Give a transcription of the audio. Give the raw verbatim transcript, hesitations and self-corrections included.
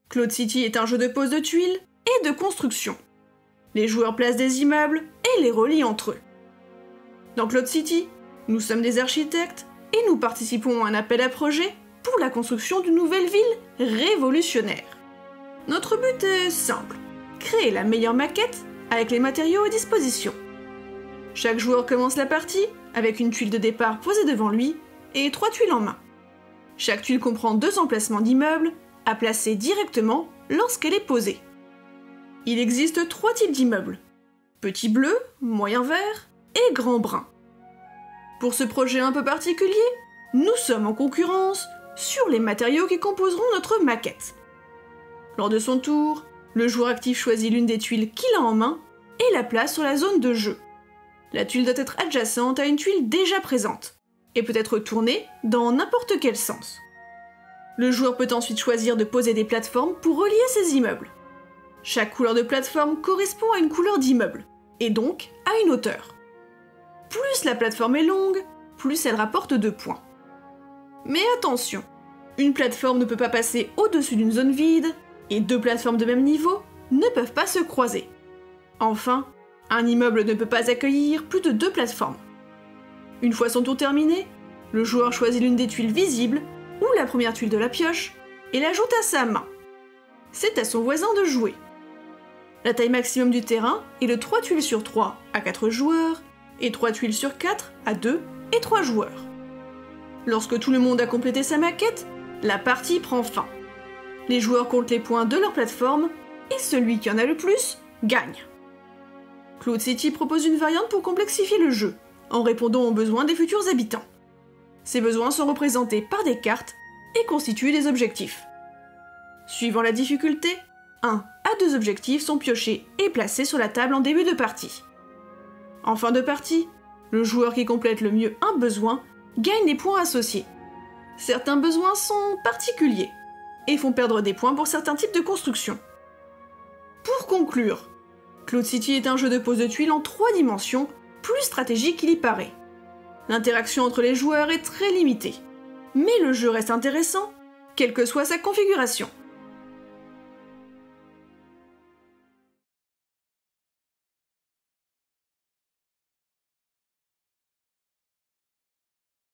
Cloud City est un jeu de pose de tuiles et de construction. Les joueurs placent des immeubles et les relient entre eux. Dans Cloud City, nous sommes des architectes et nous participons à un appel à projet pour la construction d'une nouvelle ville révolutionnaire. Notre but est simple, créer la meilleure maquette avec les matériaux à disposition. Chaque joueur commence la partie avec une tuile de départ posée devant lui et trois tuiles en main. Chaque tuile comprend deux emplacements d'immeubles à placer directement lorsqu'elle est posée. Il existe trois types d'immeubles, petit bleu, moyen vert et grand brun. Pour ce projet un peu particulier, nous sommes en concurrence sur les matériaux qui composeront notre maquette. Lors de son tour, le joueur actif choisit l'une des tuiles qu'il a en main et la place sur la zone de jeu. La tuile doit être adjacente à une tuile déjà présente et peut être tournée dans n'importe quel sens. Le joueur peut ensuite choisir de poser des plateformes pour relier ses immeubles. Chaque couleur de plateforme correspond à une couleur d'immeuble, et donc à une hauteur. Plus la plateforme est longue, plus elle rapporte de points. Mais attention, une plateforme ne peut pas passer au-dessus d'une zone vide, et deux plateformes de même niveau ne peuvent pas se croiser. Enfin, un immeuble ne peut pas accueillir plus de deux plateformes. Une fois son tour terminé, le joueur choisit l'une des tuiles visibles, ou la première tuile de la pioche, et l'ajoute à sa main. C'est à son voisin de jouer. La taille maximum du terrain est de trois tuiles sur trois à quatre joueurs, et trois tuiles sur quatre à deux et trois joueurs. Lorsque tout le monde a complété sa maquette, la partie prend fin. Les joueurs comptent les points de leur plateforme, et celui qui en a le plus gagne. Cloud City propose une variante pour complexifier le jeu, en répondant aux besoins des futurs habitants. Ces besoins sont représentés par des cartes et constituent des objectifs. Suivant la difficulté, un à deux objectifs sont piochés et placés sur la table en début de partie. En fin de partie, le joueur qui complète le mieux un besoin gagne des points associés. Certains besoins sont particuliers et font perdre des points pour certains types de constructions. Pour conclure, Cloud City est un jeu de pose de tuiles en trois dimensions, plus stratégique qu'il y paraît. L'interaction entre les joueurs est très limitée, mais le jeu reste intéressant, quelle que soit sa configuration.